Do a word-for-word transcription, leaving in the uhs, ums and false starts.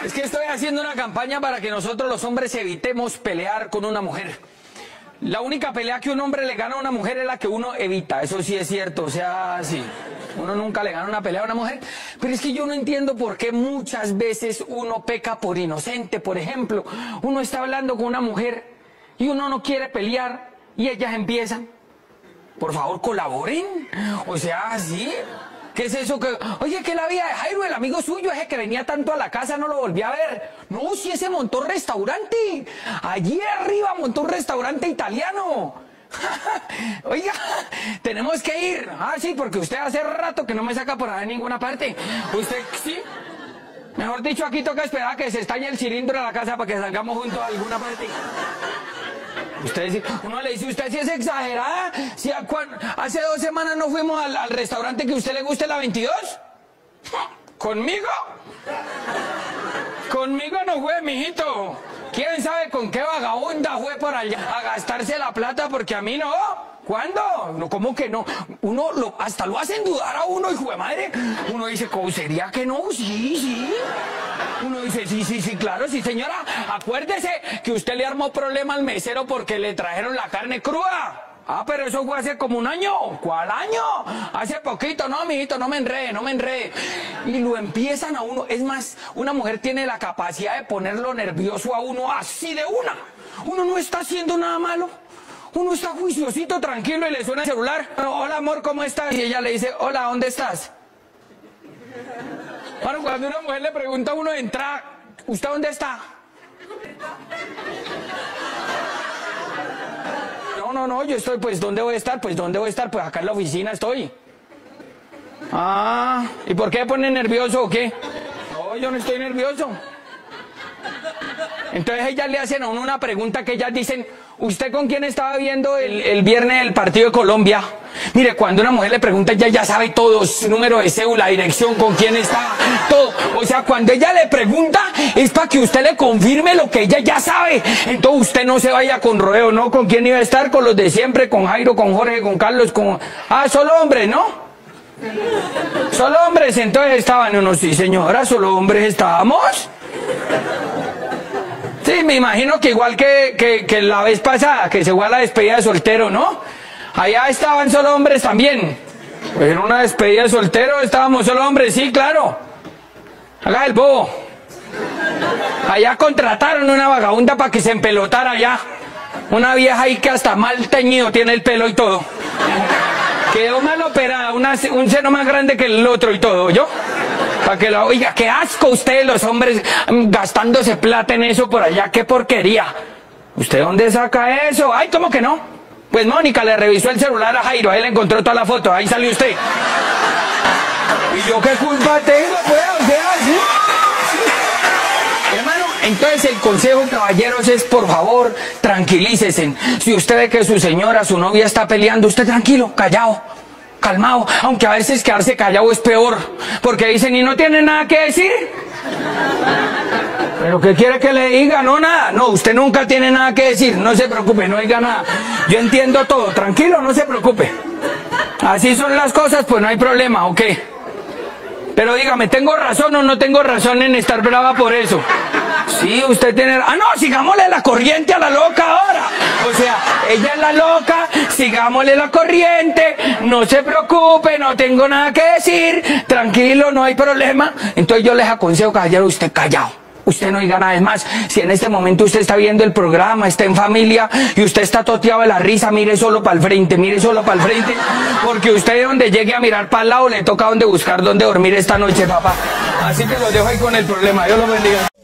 Es que estoy haciendo una campaña para que nosotros los hombres evitemos pelear con una mujer. La única pelea que un hombre le gana a una mujer es la que uno evita, eso sí es cierto, o sea, sí. Uno nunca le gana una pelea a una mujer, pero es que yo no entiendo por qué muchas veces uno peca por inocente. Por ejemplo, uno está hablando con una mujer y uno no quiere pelear y ellas empiezan. Por favor, colaboren. O sea, ¿sí? ¿Qué es eso que...? Oye, que la vida de Jairo, el amigo suyo, ese que venía tanto a la casa, no lo volví a ver. No, si ese montó un restaurante. Allí arriba montó un restaurante italiano. Oiga, tenemos que ir. Ah, sí, porque usted hace rato que no me saca por ahí en ninguna parte. Usted, sí. Mejor dicho, aquí toca esperar a que se estalle el cilindro de la casa para que salgamos juntos a alguna parte. Usted, uno le dice, usted sí es exagerada. Si a, hace dos semanas no fuimos al, al restaurante que a usted le guste, la veintidós. ¿Conmigo? Conmigo no fue, mijito. ¿Quién sabe con qué vagabunda fue por allá a gastarse la plata? Porque a mí no. ¿Cuándo? No, ¿cómo que no? Uno lo, hasta lo hacen dudar a uno, hijo de madre. Uno dice, ¿cómo sería que no? Sí, sí. Uno dice, sí, sí, sí, claro, sí, señora. Acuérdese que usted le armó problema al mesero porque le trajeron la carne cruda. Ah, pero eso fue hace como un año. ¿Cuál año? Hace poquito. No, mijito, no me enrede, no me enrede. Y lo empiezan a uno. Es más, una mujer tiene la capacidad de ponerlo nervioso a uno así de una. Uno no está haciendo nada malo. Uno está juiciosito, tranquilo, y le suena el celular. Hola, amor, ¿cómo estás? Y ella le dice, hola, ¿dónde estás? Bueno, cuando una mujer le pregunta a uno de entrada, ¿usted dónde está? No, no, no, yo estoy, pues, ¿dónde voy a estar? Pues, ¿dónde voy a estar? Pues, acá en la oficina estoy. Ah, ¿y por qué me pone nervioso o qué? No, yo no estoy nervioso. Entonces ellas le hacen a uno una pregunta que ellas dicen, ¿usted con quién estaba viendo el, el viernes el partido de Colombia? Mire, cuando una mujer le pregunta, ella ya sabe todo, su número de cédula, dirección, con quién estaba, todo. O sea, cuando ella le pregunta, es para que usted le confirme lo que ella ya sabe. Entonces usted no se vaya con rodeo, ¿no? ¿Con quién iba a estar? Con los de siempre, con Jairo, con Jorge, con Carlos, con... Ah, solo hombres, ¿no? Solo hombres, entonces estaban unos, sí señora, solo hombres estábamos. Sí, me imagino que igual que, que, que la vez pasada, que se fue a la despedida de soltero, ¿no? Allá estaban solo hombres también. Pues en una despedida de soltero estábamos solo hombres, sí, claro. Haga el bobo. Allá contrataron una vagabunda para que se empelotara allá. Una vieja ahí que hasta mal teñido tiene el pelo y todo. Quedó mal operada, una, un seno más grande que el otro y todo, ¿yo? Para que lo oiga, qué asco ustedes los hombres gastándose plata en eso por allá, qué porquería. ¿Usted dónde saca eso? Ay, ¿cómo que no? Pues Mónica le revisó el celular a Jairo, ahí le encontró toda la foto, ahí salió usted. ¿Y yo qué culpa tengo, pues? O sea, ¿sí? Hermano, entonces el consejo, caballeros, es por favor, tranquilícese. Si usted ve que su señora, su novia está peleando, usted tranquilo, callado. Calmado, aunque a veces quedarse callado es peor, porque dicen, ¿y no tiene nada que decir? ¿Pero qué quiere que le diga? No, nada, no, usted nunca tiene nada que decir, no se preocupe, no diga nada. Yo entiendo todo, tranquilo, no se preocupe. Así son las cosas, pues no hay problema, ¿ok? Pero dígame, ¿tengo razón o no tengo razón en estar brava por eso? Sí, usted tiene... Ah, no, sigámosle la corriente a la loca ahora. O sea, ella es la loca, sigámosle la corriente, no se preocupe, no tengo nada que decir, tranquilo, no hay problema. Entonces yo les aconsejo, caballero, usted callado. Usted no diga nada. Es más, si en este momento usted está viendo el programa, está en familia y usted está toteado de la risa, mire solo para el frente, mire solo para el frente, porque usted donde llegue a mirar para el lado le toca donde buscar dónde dormir esta noche, papá. Así que lo dejo ahí con el problema. Dios lo bendiga.